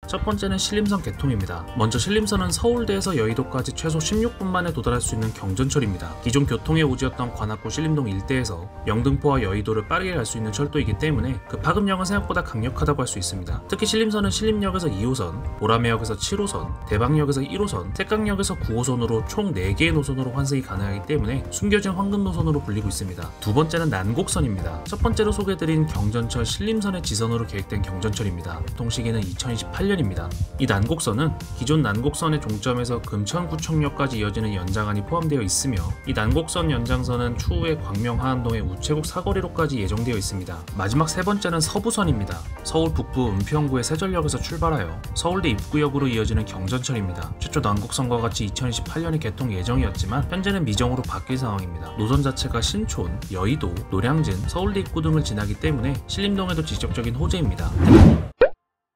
첫 번째는 신림선 개통입니다. 먼저 신림선은 서울대에서 여의도까지 최소 16분 만에 도달할 수 있는 경전철입니다. 기존 교통의 오지였던 관악구 신림동 일대에서 영등포와 여의도를 빠르게 갈 수 있는 철도이기 때문에 그 파급력은 생각보다 강력하다고 할 수 있습니다. 특히 신림선은 신림역에서 2호선, 보라매역에서 7호선, 대방역에서 1호선, 택강역에서 9호선으로 총 4개의 노선으로 환승이 가능하기 때문에 숨겨진 황금 노선으로 불리고 있습니다. 두 번째는 난곡선입니다. 첫 번째로 소개해드린 경전철 신림선의 지선으로 계획된 경전철입니다. 개통 시기는 2028년입니다. 이 난곡선은 기존 난곡선의 종점에서 금천구청역까지 이어지는 연장안이 포함되어 있으며 이 난곡선 연장선은 추후에 광명 하안동의 우체국 사거리로까지 예정되어 있습니다. 마지막 세 번째는 서부선입니다. 서울 북부 은평구의 세전역에서 출발하여 서울대 입구역으로 이어지는 경전철입니다. 최초 난곡선과 같이 2028년에 개통 예정이었지만 현재는 미정으로 바뀔 상황입니다. 노선 자체가 신촌, 여의도, 노량진, 서울대 입구 등을 지나기 때문에 신림동에도 직접적인 호재입니다.